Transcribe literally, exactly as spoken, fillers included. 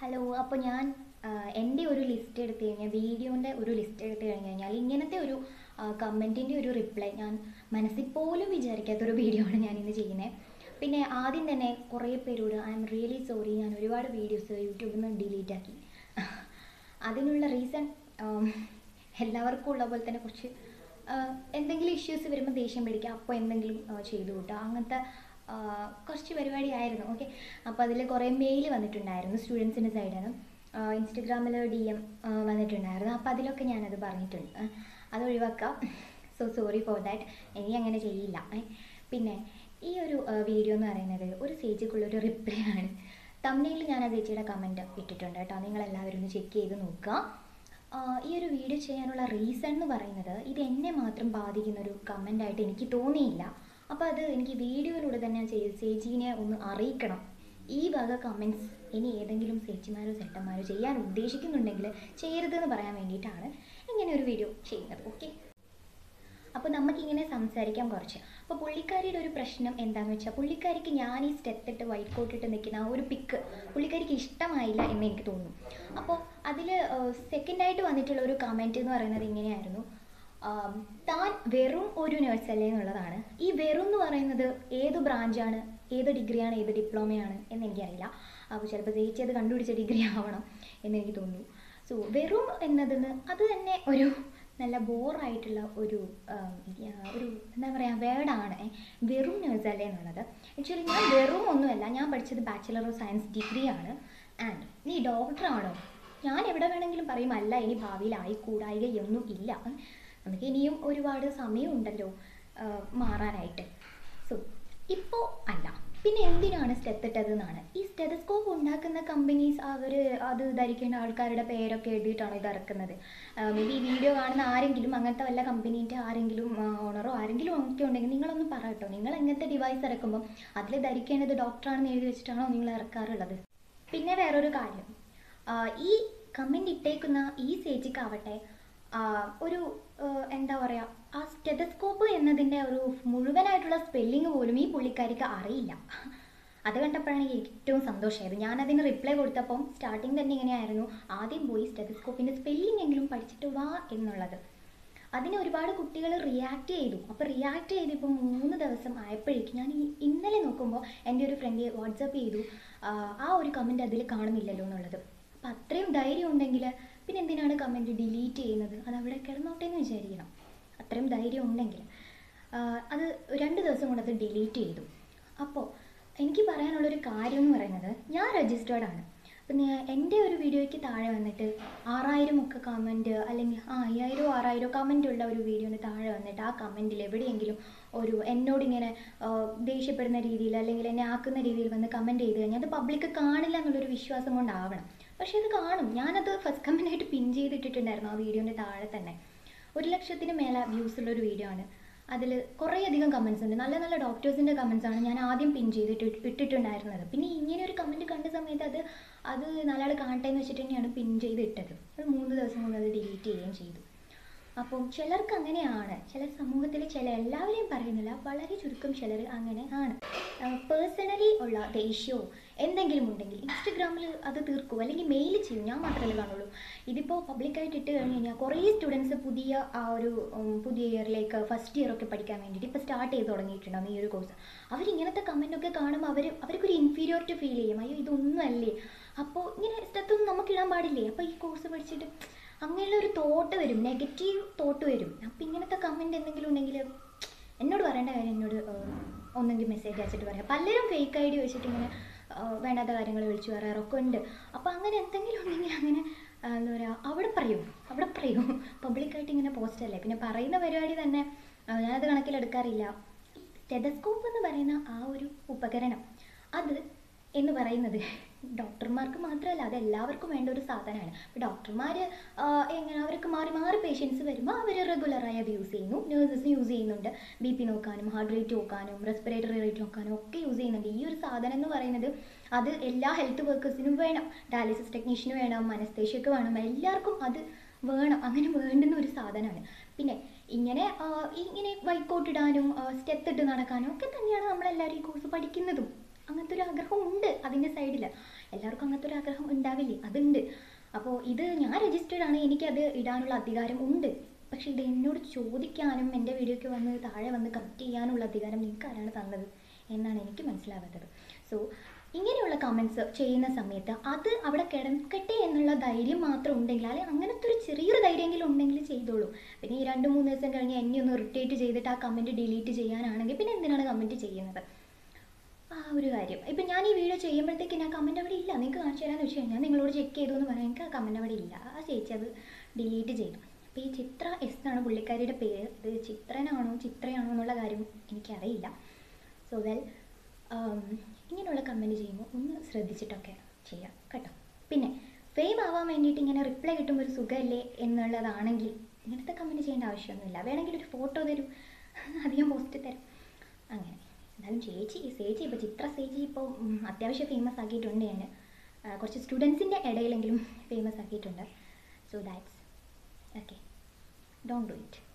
Hello. അപ്പോൾ ഞാൻ എൻ്റെ ഒരു ലിസ്റ്റ് എടുത്തു കഴിഞ്ഞാൽ വീഡിയോൻ്റെ ഒരു ലിസ്റ്റ് എടുത്തു കഴിഞ്ഞ് കഴിഞ്ഞാൽ ഇങ്ങനത്തെ ഒരു കമൻറ്റിൻ്റെ ഒരു റിപ്ലൈ ഞാൻ മനസ്സിൽ പോലും വിചാരിക്കാത്തൊരു വീഡിയോ ആണ് ഞാനിന്ന് ചെയ്യുന്നത്. പിന്നെ ആദ്യം തന്നെ കുറേ പേരോട് ഐ എം റിയലി സോറി, ഞാൻ ഒരുപാട് വീഡിയോസ് യൂട്യൂബിൽ നിന്ന് ഡിലീറ്റ് ആക്കി. അതിനുള്ള റീസൺ എല്ലാവർക്കും ഉള്ള പോലെ തന്നെ കുറച്ച് എന്തെങ്കിലും ഇഷ്യൂസ് വരുമ്പോൾ ദേഷ്യം പിടിക്കുക, അപ്പോൾ എന്തെങ്കിലും ചെയ്തു കൂട്ടുക, അങ്ങനത്തെ കുറച്ച് പരിപാടിയായിരുന്നു. ഓക്കെ. അപ്പോൾ അതിൽ കുറേ മെയിൽ വന്നിട്ടുണ്ടായിരുന്നു സ്റ്റുഡൻസിൻ്റെ സൈഡിൽ നിന്ന്, ഇൻസ്റ്റഗ്രാമിൽ ഡി എം വന്നിട്ടുണ്ടായിരുന്നു. അപ്പോൾ അതിലൊക്കെ ഞാനത് പറഞ്ഞിട്ടുണ്ട്, അത് ഒഴിവാക്കാം. സോ സോറി ഫോർ ദാറ്റ്, ഇനി അങ്ങനെ ചെയ്യില്ല. പിന്നെ ഈ ഒരു വീഡിയോ എന്ന് പറയുന്നത് ഒരു ചേച്ചിക്കുള്ളൊരു റിപ്ലൈ ആണ്. തമ്മിലിൽ ഞാൻ ആ ചേച്ചിയുടെ കമൻറ്റ് ഇട്ടിട്ടുണ്ട് കേട്ടോ, നിങ്ങളെല്ലാവരും ഒന്ന് ചെക്ക് ചെയ്ത് നോക്കുക. ഈ ഒരു വീഡിയോ ചെയ്യാനുള്ള റീസൺ എന്ന് പറയുന്നത് ഇത് എന്നെ മാത്രം ബാധിക്കുന്നൊരു കമൻ്റായിട്ട് എനിക്ക് തോന്നിയില്ല. അപ്പോൾ അത് എനിക്ക് വീഡിയോയിലൂടെ തന്നെ ചേച്ചീനെ ഒന്ന് അറിയിക്കണം. ഈ വക കമൻറ്റ്സ് ഇനി ഏതെങ്കിലും ചേച്ചിമാരോ ചേട്ടന്മാരോ ചെയ്യാൻ ഉദ്ദേശിക്കുന്നുണ്ടെങ്കിൽ ചെയ്യരുതെന്ന് പറയാൻ വേണ്ടിയിട്ടാണ് ഇങ്ങനെ ഒരു വീഡിയോ ചെയ്യുന്നത്. ഓക്കെ. അപ്പോൾ നമുക്കിങ്ങനെ സംസാരിക്കാം കുറച്ച്. അപ്പോൾ പുള്ളിക്കാരിയുടെ ഒരു പ്രശ്നം എന്താണെന്ന് വെച്ചാൽ, പുള്ളിക്കാരിക്ക് ഞാൻ ഈ സ്റ്റെത്തിട്ട് വൈറ്റ് കോട്ടിട്ട് നിൽക്കുന്ന ആ ഒരു പിക്ക് പുള്ളിക്കാരിക്ക് ഇഷ്ടമായില്ല എന്ന് എനിക്ക് തോന്നുന്നു. അപ്പോൾ അതിൽ സെക്കൻഡായിട്ട് വന്നിട്ടുള്ള ഒരു കമൻറ്റ് എന്ന് പറയുന്നത് ഇങ്ങനെയായിരുന്നു: താൻ വെറും ഒരു നേഴ്സല്ലേ എന്നുള്ളതാണ്. ഈ വെറും എന്ന് പറയുന്നത് ഏത് ബ്രാഞ്ചാണ്, ഏത് ഡിഗ്രിയാണ്, ഏത് ഡിപ്ലോമയാണ് എന്ന് എനിക്കറിയില്ല. അപ്പോൾ ചിലപ്പോൾ ചേച്ചി അത് കണ്ടുപിടിച്ച ഡിഗ്രി ആവണം എന്നെനിക്ക് തോന്നുന്നു. സോ വെറും എന്നതിന് അത് തന്നെ ഒരു നല്ല ബോറായിട്ടുള്ള ഒരു ഒരു എന്താ പറയുക വേർഡാണ് വെറും നേഴ്സല്ലേ എന്നുള്ളത്. ആക്ച്വലി ഞാൻ വെറും ഒന്നുമല്ല, ഞാൻ പഠിച്ചത് ബാച്ചിലർ ഓഫ് സയൻസ് ഡിഗ്രിയാണ്. ആൻഡ് നീ ഡോക്ടറാണോ? ഞാൻ എവിടെ വേണമെങ്കിലും പറയും അല്ല, ഇനി ഭാവിയിൽ ആയിക്കൂടായികയൊന്നും ഇല്ല, നമുക്ക് ഇനിയും ഒരുപാട് സമയമുണ്ടല്ലോ മാറാനായിട്ട്. സോ ഇപ്പോൾ അല്ല, പിന്നെ എന്തിനാണ് സ്റ്റെത്തിട്ടത് എന്നാണ്. ഈ സ്റ്റെതസ്കോപ്പ് ഉണ്ടാക്കുന്ന കമ്പനീസ് അവർ അത് ധരിക്കേണ്ട ആൾക്കാരുടെ പേരൊക്കെ എഴുതിയിട്ടാണ് ഇത് ഇറക്കുന്നത്. മേ ബി വീഡിയോ കാണുന്ന ആരെങ്കിലും അങ്ങനത്തെ വല്ല കമ്പനീൻ്റെ ആരെങ്കിലും ഓണറോ ആരെങ്കിലും ഒക്കെ ഉണ്ടെങ്കിൽ നിങ്ങളൊന്ന് പറ കേട്ടോ, നിങ്ങൾ എങ്ങനത്തെ ഡിവൈസ് ഇറക്കുമ്പം അതിൽ ധരിക്കേണ്ടത് ഡോക്ടറാണെന്ന് എഴുതി വെച്ചിട്ടാണോ നിങ്ങൾ ഇറക്കാറുള്ളത്? പിന്നെ വേറൊരു കാര്യം, ഈ കമൻറ്റ് ഇട്ടേക്കുന്ന ഈ ചേച്ചിക്കാവട്ടെ ഒരു എന്താ പറയുക, ആ സ്റ്റെതസ്കോപ്പ് എന്നതിൻ്റെ ഒരു മുഴുവനായിട്ടുള്ള സ്പെല്ലിങ് പോലും ഈ പുള്ളിക്കാരിക്ക് അറിയില്ല. അത് കണ്ടപ്പോഴാണ് എനിക്ക് ഏറ്റവും സന്തോഷമായത്. ഞാനതിന് റിപ്ലൈ കൊടുത്തപ്പം സ്റ്റാർട്ടിങ് തന്നെ ഇങ്ങനെയായിരുന്നു: ആദ്യം പോയി സ്റ്റെതസ്കോപ്പിൻ്റെ സ്പെല്ലിംഗ് എങ്കിലും പഠിച്ചിട്ട് വാ എന്നുള്ളത്. അതിന് ഒരുപാട് കുട്ടികൾ റിയാക്ട് ചെയ്തു. അപ്പോൾ റിയാക്ട് ചെയ്തിപ്പോൾ മൂന്ന് ദിവസം ആയപ്പോഴേക്കും ഞാൻ ഇന്നലെ നോക്കുമ്പോൾ എൻ്റെ ഒരു ഫ്രണ്ട് വാട്സപ്പ് ചെയ്തു, ആ ഒരു കമൻറ്റ് അതിൽ കാണുന്നില്ലല്ലോ എന്നുള്ളത്. അപ്പം അത്രയും ധൈര്യം ഉണ്ടെങ്കിൽ പിന്നെ എന്തിനാണ് കമൻറ്റ് ഡിലീറ്റ് ചെയ്യുന്നത്? അത് അവിടെ കിടന്നോട്ടെ എന്ന് വിചാരിക്കണം. അത്രയും ധൈര്യം ഉണ്ടെങ്കിൽ അത് രണ്ട് ദിവസം കൊണ്ട് അത് ഡിലീറ്റ് ചെയ്തു. അപ്പോൾ എനിക്ക് പറയാനുള്ളൊരു കാര്യം എന്ന് പറയുന്നത്, ഞാൻ രജിസ്റ്റേർഡ് ആണ്. പിന്നെ എൻ്റെ ഒരു വീഡിയോയ്ക്ക് താഴെ വന്നിട്ട് ആറായിരം ഒക്കെ കമൻറ്റ്, അല്ലെങ്കിൽ ആ അയ്യായിരമോ ആറായിരമോ കമൻറ്റ് ഉള്ള ഒരു വീഡിയോന് താഴെ വന്നിട്ട് ആ കമൻറ്റിൽ എവിടെയെങ്കിലും ഒരു എന്നോടിങ്ങനെ ദേഷ്യപ്പെടുന്ന രീതിയിൽ അല്ലെങ്കിൽ എന്നെ ആക്കുന്ന രീതിയിൽ വന്ന് കമൻറ്റ് ചെയ്ത് കഴിഞ്ഞാൽ അത് പബ്ലിക്ക് കാണില്ല എന്നുള്ളൊരു വിശ്വാസം കൊണ്ടാവണം. പക്ഷേ അത് കാണും. ഞാനത് ഫസ്റ്റ് കമൻറ്റായിട്ട് പിൻ ചെയ്തിട്ടിട്ടുണ്ടായിരുന്നു ആ വീഡിയോൻ്റെ താഴെ തന്നെ. ഒരു ലക്ഷത്തിന് മേലെ വ്യൂസ് ഉള്ളൊരു വീഡിയോ ആണ്. അതിൽ കുറേയധികം കമൻറ്റ്സ് ഉണ്ട്, നല്ല നല്ല ഡോക്ടേഴ്സിൻ്റെ കമൻറ്റ്സാണ് ഞാൻ ആദ്യം പിൻ ചെയ്തിട്ട് ഇട്ടിട്ടുണ്ടായിരുന്നത്. പിന്നെ ഇങ്ങനെ ഒരു കമൻറ്റ് കണ്ട സമയത്ത് അത് അത് നാലാൾ കാണട്ടെ എന്ന് വെച്ചിട്ട് തന്നെയാണ് പിൻ ചെയ്ത് ഇട്ടത്. അത് മൂന്ന് ദിവസം കൊണ്ട് അത് ഡിലീറ്റ് ചെയ്യുകയും ചെയ്തു. അപ്പം ചിലർക്ക് അങ്ങനെയാണ്, ചില സമൂഹത്തിൽ ചില എല്ലാവരെയും പറയുന്നില്ല, വളരെ ചുരുക്കം ചിലർ അങ്ങനെ ആണ്. പേഴ്സണലി ഉള്ള ദേഷ്യമോ എന്തെങ്കിലും ഉണ്ടെങ്കിൽ ഇൻസ്റ്റഗ്രാമിൽ അത് തീർക്കും, അല്ലെങ്കിൽ മെയിൽ ചെയ്യും. ഞാൻ മാത്രമല്ലേ കാണുള്ളൂ. ഇതിപ്പോൾ പബ്ലിക്കായിട്ട് ഇട്ട് കഴിഞ്ഞ് കഴിഞ്ഞാൽ കുറേ സ്റ്റുഡൻസ് പുതിയ ആ ഒരു പുതിയ ഇയറിലേക്ക് ഫസ്റ്റ് ഇയർ ഒക്കെ പഠിക്കാൻ വേണ്ടിയിട്ട് ഇപ്പോൾ സ്റ്റാർട്ട് ചെയ്ത് തുടങ്ങിയിട്ടുണ്ടാകും ഈ ഒരു കോഴ്സ്. അവരിങ്ങനത്തെ കമൻറ്റൊക്കെ കാണുമ്പോൾ അവർ അവർക്കൊരു ഇൻഫീരിയോറിറ്റി ഫീൽ ചെയ്യും. അയ്യോ ഇതൊന്നും അല്ലേ, അപ്പോൾ ഇങ്ങനെ സ്റ്റെത്തൊന്നും നമുക്ക് ഇടാൻ പാടില്ലേ, അപ്പോൾ ഈ കോഴ്സ് പഠിച്ചിട്ട് അങ്ങനെയുള്ള ഒരു തോട്ട് വരും, നെഗറ്റീവ് തോട്ട് വരും. അപ്പോൾ ഇങ്ങനത്തെ കമൻറ്റ് എന്തെങ്കിലും ഉണ്ടെങ്കിൽ എന്നോട് പറയേണ്ട കാര്യം എന്നോട് ഒന്നെങ്കിൽ മെസ്സേജ് അയച്ചിട്ട് പറയാം. പലരും ഫേക്ക് ഐ ഡി വെച്ചിട്ട് ഇങ്ങനെ വേണ്ടാത്ത കാര്യങ്ങൾ വിളിച്ചു പറയാറൊക്കെ ഉണ്ട്. അപ്പോൾ അങ്ങനെ എന്തെങ്കിലും ഉണ്ടെങ്കിൽ അങ്ങനെ എന്താ പറയുക, അവിടെ പറയൂ അവിടെ പറയൂ പബ്ലിക്കായിട്ട് ഇങ്ങനെ പോസ്റ്റ് അല്ലേ. പിന്നെ പറയുന്ന പരിപാടി തന്നെ ഞാനത് കണക്കിലെടുക്കാറില്ല. സ്റ്റെതസ്കോപ്പ് എന്ന് പറയുന്ന ആ ഒരു ഉപകരണം അത് എന്ന് പറയുന്നത് ഡോക്ടർമാർക്ക് മാത്രമല്ല, അത് എല്ലാവർക്കും വേണ്ട ഒരു സാധനമാണ്. അപ്പോൾ ഡോക്ടർമാർ എങ്ങനെ അവർക്ക് മാറി മാറി പേഷ്യൻസ് വരുമ്പോൾ അവർ റെഗുലറായി അത് യൂസ് ചെയ്യുന്നു. നേഴ്സസ് യൂസ് ചെയ്യുന്നുണ്ട്, ബി പി നോക്കാനും ഹാർട്ട് റേറ്റ് നോക്കാനും റെസ്പിറേറ്ററി റേറ്റ് നോക്കാനും ഒക്കെ യൂസ് ചെയ്യുന്നുണ്ട്. ഈ ഒരു സാധനം എന്ന് പറയുന്നത് അത് എല്ലാ ഹെൽത്ത് വർക്കേഴ്സിനും വേണം. ഡയാലിസിസ് ടെക്നീഷ്യന് വേണം, അനസ്തേഷ്യക്ക് വേണം, എല്ലാവർക്കും അത് വേണം. അങ്ങനെ വേണ്ടുന്ന ഒരു സാധനമാണ്. പിന്നെ ഇങ്ങനെ ഇങ്ങനെ വൈക്കോട്ടിടാനും സ്റ്റെത്തിട്ട് നടക്കാനും ഒക്കെ തന്നെയാണ് നമ്മളെല്ലാവരും ഈ കോഴ്സ് പഠിക്കുന്നതും. അങ്ങനത്തെ ഒരു ആഗ്രഹം ഉണ്ട് അതിൻ്റെ സൈഡിൽ. എല്ലാവർക്കും അങ്ങനത്തെ ഒരു ആഗ്രഹം ഉണ്ടാവില്ല. മനസ്സിലായില്ലേ, അതുണ്ട്. അപ്പോൾ ഇത് ഞാൻ രജിസ്റ്റേർഡ് ആണ്, എനിക്കത് ഇടാനുള്ള അധികാരം ഉണ്ട്. പക്ഷേ ഇത് എന്നോട് ചോദിക്കാനും എൻ്റെ വീഡിയോയ്ക്ക് വന്ന് താഴെ വന്ന് കമൻറ്റ് ചെയ്യാനുള്ള അധികാരം നിങ്ങൾക്ക് ആരാണ് തന്നത് എന്നാണ് എനിക്ക് മനസ്സിലാവാത്തത്. സോ ഇങ്ങനെയുള്ള കമൻറ്റ്സ് ചെയ്യുന്ന സമയത്ത് അത് അവിടെ കിടക്കട്ടെ എന്നുള്ള ധൈര്യം മാത്രം ഉണ്ടെങ്കിൽ, അല്ലെങ്കിൽ അങ്ങനത്തെ ഒരു ചെറിയൊരു ധൈര്യമെങ്കിലും ഉണ്ടെങ്കിൽ ചെയ്തോളൂ. പിന്നെ ഈ രണ്ട് മൂന്ന് ദിവസം കഴിഞ്ഞ് എന്നെ ഒന്ന് ഇറിറ്റേറ്റ് ചെയ്തിട്ട് ആ കമൻറ്റ് ഡിലീറ്റ് ചെയ്യാനാണെങ്കിൽ പിന്നെ എന്തിനാണ് കമൻറ്റ് ചെയ്യുന്നത്? ആ ഒരു കാര്യം. ഇപ്പം ഞാൻ ഈ വീഡിയോ ചെയ്യുമ്പോഴത്തേക്ക് ഞാൻ കമൻറ്റ് അവിടെ ഇല്ല, നിങ്ങൾക്ക് കാണിച്ചു തരാമെന്ന് വെച്ച് കഴിഞ്ഞാൽ നിങ്ങളോട് ചെക്ക് ചെയ്തു എന്ന് പറയാൻ എനിക്ക് ആ കമൻറ്റ് അവിടെ ഇല്ല. ആ ചേച്ചി അത് ഡിലീറ്റ് ചെയ്തു. അപ്പോൾ ഈ ചിത്ര എസ് എന്നാണ് പുള്ളിക്കാരിയുടെ പേര്. ഇത് ചിത്രനാണോ ചിത്രയാണോ എന്നുള്ള കാര്യം എനിക്കറിയില്ല. സോ വെൽ ഇങ്ങനെയുള്ള കമൻറ്റ് ചെയ്യുമ്പോൾ ഒന്ന് ശ്രദ്ധിച്ചിട്ടൊക്കെ ചെയ്യാം കേട്ടോ. പിന്നെ ഫെയിം ആവാൻ വേണ്ടിയിട്ട് ഇങ്ങനെ റിപ്ലൈ കിട്ടുമ്പോൾ ഒരു സുഖമല്ലേ എന്നുള്ളതാണെങ്കിൽ ഇങ്ങനത്തെ കമൻറ്റ് ചെയ്യേണ്ട ആവശ്യമൊന്നുമില്ല. വേണമെങ്കിൽ ഒരു ഫോട്ടോ തരും, അധികം പോസ്റ്റ് തരും, അങ്ങനെ. എന്നാലും ചേച്ചി ചേച്ചി ഇപ്പോൾ ചിത്ര ചേച്ചി ഇപ്പോൾ അത്യാവശ്യം ഫേമസ് ആക്കിയിട്ടുണ്ട്. ഞാൻ കുറച്ച് സ്റ്റുഡൻസിൻ്റെ ഇടയിലെങ്കിലും ഫേമസ് ആക്കിയിട്ടുണ്ട്. So that's okay, don't do it.